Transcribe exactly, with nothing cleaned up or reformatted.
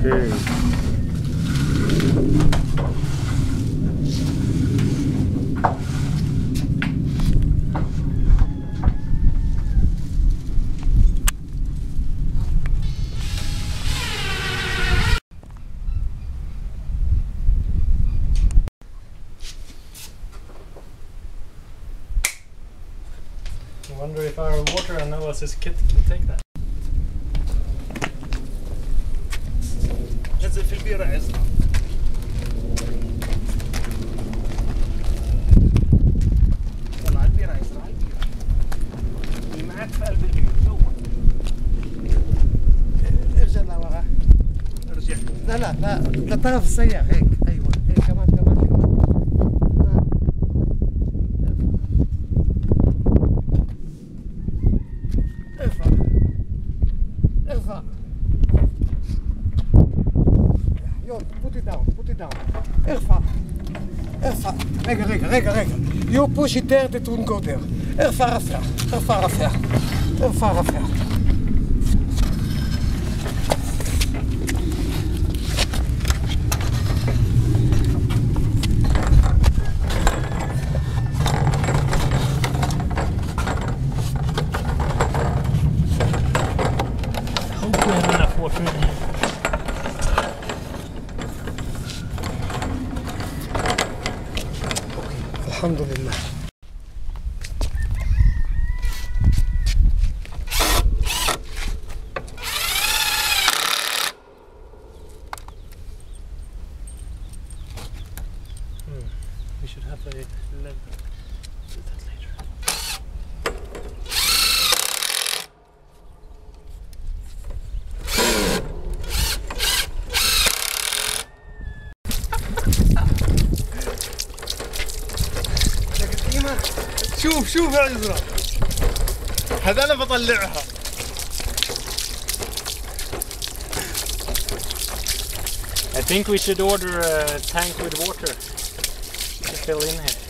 Okay. I wonder if our water analysis kit can take that. نزل في البيرة عزرا. يلا على البيرة عزرا على البيرة. اللي معاك في قلب البير جوا. ارجع لورا. ارجع. لا لا لا لطرف السيارة هيك ايوه هيك كمان كمان كمان. ارفع. ارفع. يلا put it down put it down. ارفع. ارفع. رجع رجع رجع رجع. You push it there that won't go there. ارفع رفع. ارفع رفع. ارفع رفع. الحمد لله. Hmm. We should have a lever. Do that later. شوف شوف يا عزرا هذا انا بطلعها. I think we should order a tank with water to fill in here.